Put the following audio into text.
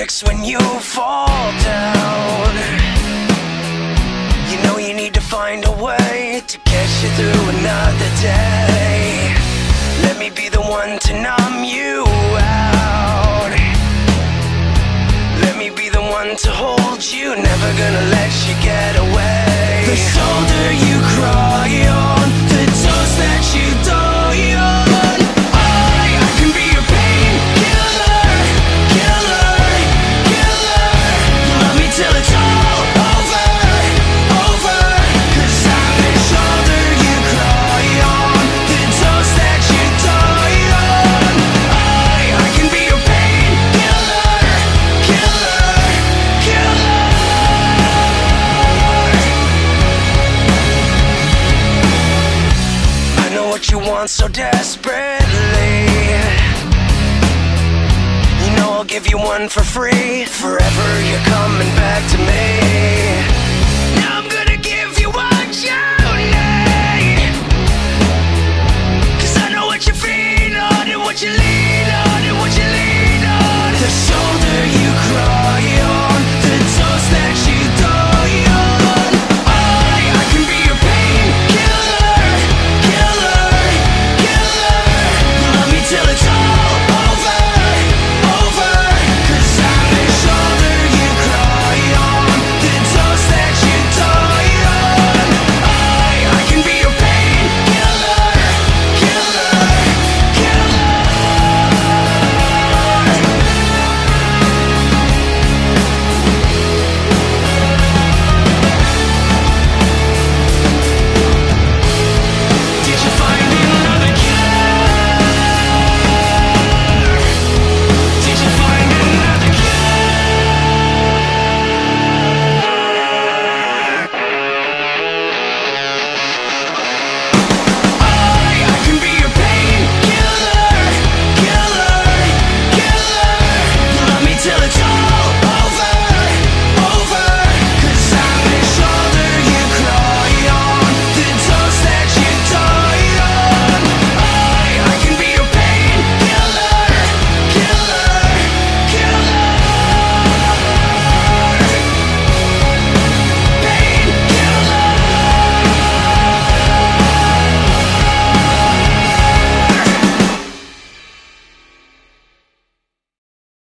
fix when you fall down. You know you need to find a way to get you through another day. Let me be the one to numb you out. Let me be the one to hold you, never gonna let you get away. The shoulder you cry on, the toast that you die on. I can be your painkiller, killer, killer. You love me till it's all over, over. 'Cause I'm the shoulder you cry on, the toast that you die on. I can be your painkiller, killer, killer. I know what you want so desperately. You know I'll give you one for free. Forever you're coming back to me.